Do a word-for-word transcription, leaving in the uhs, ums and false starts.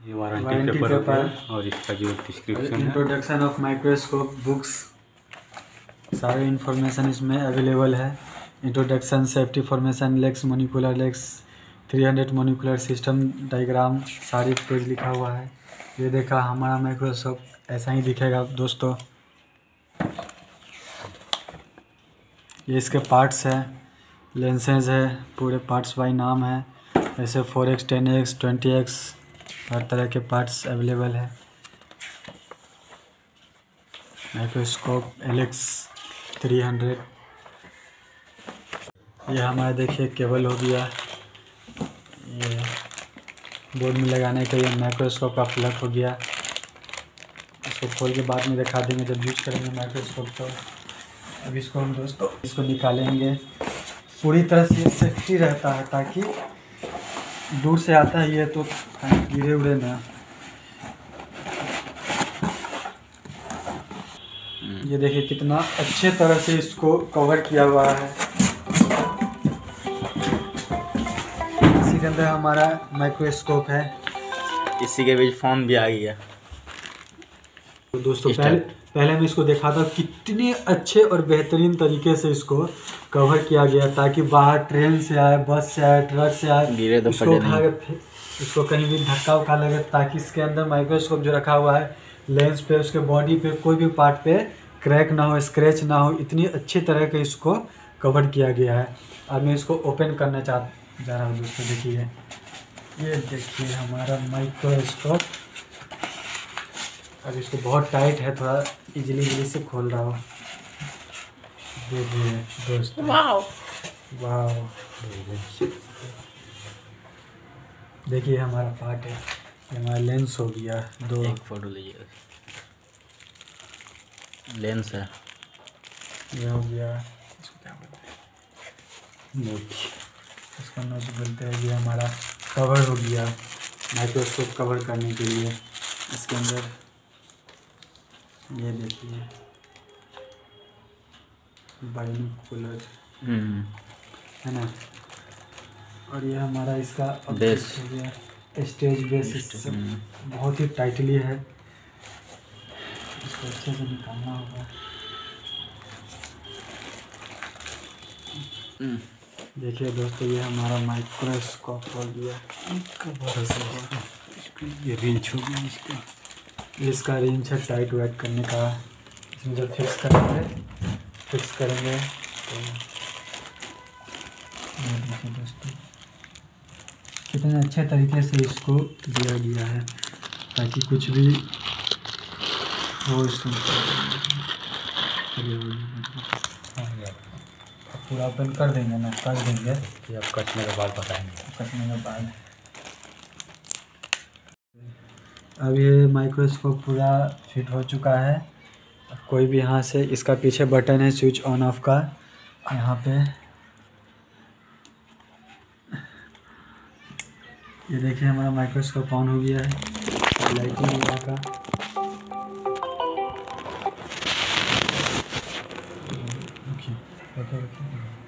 ये warranty warranty paper हो paper गया और इसका जो डिस्क्रिप्शन है, इंट्रोडक्शन ऑफ माइक्रोस्कोप बुक्स, सारे इन्फॉर्मेशन इसमें अवेलेबल है। Introduction, safety formation, L X monocular L X, three hundred monocular system diagram, सारी पेज लिखा हुआ है। ये देखा हमारा माइक्रोस्कोप ऐसा ही दिखेगा दोस्तों। ये इसके पार्ट्स है, लेंसेज है, पूरे पार्ट्स बाई नाम है। ऐसे four x ten x twenty x हर तरह के पार्ट्स अवेलेबल है। Microscope L X three hundred. ये हमारा देखिए केबल हो गया। ये बोर्ड में लगाने के लिए माइक्रोस्कोप का प्लग हो गया। इसको खोल के बाद में दिखा देंगे जब यूज करेंगे माइक्रोस्कोप को। अब इसको हम दोस्तों इसको निकालेंगे। पूरी तरह से ये सेफ्टी रहता है ताकि दूर से आता है ये तो गिरे उड़े ना। ये देखिए कितना अच्छे तरह से इसको कवर किया हुआ है। इसी के अंदर हमारा माइक्रोस्कोप है। इसी के बीच फोन भी आ गया। तो दोस्तों पहले पहले मैं इसको देखा था कितने अच्छे और बेहतरीन तरीके से इसको कवर किया गया ताकि बाहर ट्रेन से आए, बस से आए, ट्रक से आए, गिरे तो इसको नहीं। इसको कहीं भी धक्का उक्का लगे ताकि इसके अंदर माइक्रोस्कोप जो रखा हुआ है लेंस पे, उसके बॉडी पे, कोई भी पार्ट पे क्रैक ना हो, स्क्रैच ना हो, इतनी अच्छी तरह के इसको कवर किया गया है। अब मैं इसको ओपन करना चाह जा रहा हूँ दोस्तों। देखिए ये देखिए हमारा माइक्रोस्कोप। अब इसको बहुत टाइट है, थोड़ा इजीली इजीली से खोल रहा हूँ। देखिए दोस्तों, वाओ वाओ, देखिए हमारा पार्ट है। ये हमारा लेंस हो गया। दो एक फोटो लीजिए। लेंस है, ये हो गया। इसको क्या बोलते हैं, मोटी, इसका नोट बोलते हैं। ये हमारा कवर हो गया माइक्रोस्कोप कवर करने के लिए। इसके अंदर ये देखिए बाइनोकुलर है ना। और ये हमारा इसका बेस हो गया, स्टेज बेस। बहुत ही टाइटली है, इसको अच्छे से निकालना होगा। देखिए दोस्तों ये हमारा माइक्रोस्कोप हो गया। ये रिंच हो गया इसका। इसका रेंज है टाइट वाइट करने का। इसमें जब फिक्स करेंगे फिक्स करेंगे तो ये देखिए दोस्तों कितने अच्छे तरीके से इसको दिया गया है ताकि कुछ भी हो इसमें। पूरा ओपन कर देंगे ना, कर देंगे कि अब कटने के बाद बताएंगे। कटने के बाद अब ये माइक्रोस्कोप पूरा फिट हो चुका है। अब कोई भी यहाँ से, इसका पीछे बटन है स्विच ऑन ऑफ का, यहाँ पे ये देखिए हमारा माइक्रोस्कोप ऑन हो गया है। लाइटिंग लगा का ओके ओके ओके